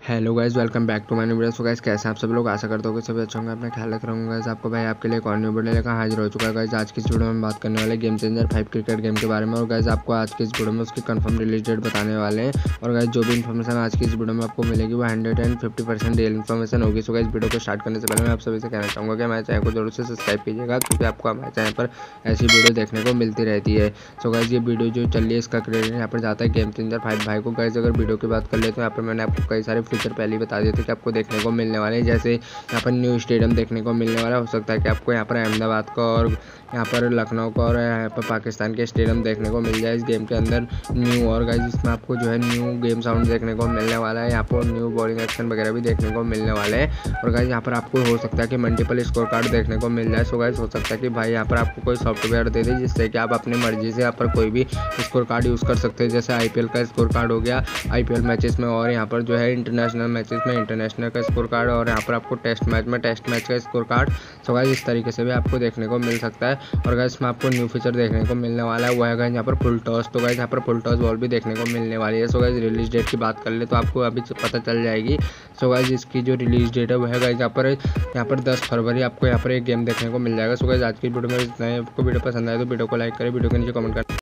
Hello guys, welcome back to my new video. So guys, कैसे हैं आप सब लोग? आशा करता हूँ कि सभी अच्छे होंगे। अपना ख्याल रख रहा हूँ गाइस। आपको भाई आपके लिए एक और न्यू वीडियो लेकर हाजिर हो चुका है गाइस। आज की इस वीडियो में बात करने वाले गेम चेंजर 5 क्रिकेट गेम के बारे में। और गाइस, आपको आज की इस वीडियो में उसकी कंफर्म रिलीज डेट बताने वाले हैं। और गाइस, जो भी इन्फॉर्मेशन आज की इस वीडियो में आपको मिलेगी वो 150% रियल इन्फॉर्मेशन होगी। सो गाइस, वीडियो को स्टार्ट करने से पहले मैं आप सभी से कहना चाहूँगा कि हमारे चैनल को जरूर से सब्सक्राइब कीजिएगा, क्योंकि आपको हमारे चैनल पर ऐसी वीडियो देखने को मिलती रहती है। सो गाइस, ये वीडियो जो चल रही है इसका क्रेडिट यहाँ पर जाता है गेम चेंजर 5 भाई को। गाइस, अगर वीडियो की बात कर ले तो यहाँ पर मैंने आपको कई सारे फीचर पहले ही बता दिए थे कि आपको देखने को मिलने वाले हैं। जैसे यहाँ पर न्यू स्टेडियम देखने को मिलने वाला, हो सकता है कि आपको यहाँ पर अहमदाबाद का और यहाँ पर लखनऊ का और यहाँ पर पाकिस्तान के स्टेडियम देखने को मिल जाए इस गेम के अंदर न्यू। और गाइस, इसमें आपको जो है न्यू गेम साउंड देखने को मिलने वाला है। यहाँ पर न्यू बॉलिंग एक्शन वगैरह भी देखने को मिलने वाले हैं। और गाइस, यहाँ पर आपको हो सकता है कि मल्टीपल स्कोर कार्ड देखने को मिल जाए। सो गाइस, हो सकता है कि भाई यहाँ पर आपको कोई सॉफ्टवेयर दे दे जिससे कि आप अपनी मर्जी से यहाँ पर कोई भी स्कोर कार्ड यूज़ कर सकते हैं। जैसे IPL का स्कोर कार्ड हो गया IPL मैचेस में, और यहाँ पर जो है इंटरनेशनल मैचेस में इंटरनेशनल का स्कोर कार्ड, और यहाँ पर आपको टेस्ट मैच में टेस्ट मैच का स्कोर कार्ड। सो गाइस, इस तरीके से भी आपको देखने को मिल सकता है। और गाइस, इसमें आपको न्यू फीचर देखने को मिलने वाला है, वो है गाइस यहाँ पर फुल टॉस। तो गाइस, यहाँ पर फुल टॉस बॉल भी देखने को मिलने वाली है। सो गाइस, रिलीज डेट की बात कर ले तो आपको अभी पता चल जाएगी। सो गाइस, इसकी जो रिलीज डेट है वो है गाइस यहाँ पर 10 फरवरी आपको यहाँ पर एक गेम देखने को मिल जाएगा। सो गाइस, आज की वीडियो में इतना ही। आपको वीडियो पसंद आए तो वीडियो को लाइक करें, वीडियो के नीचे कमेंट करें।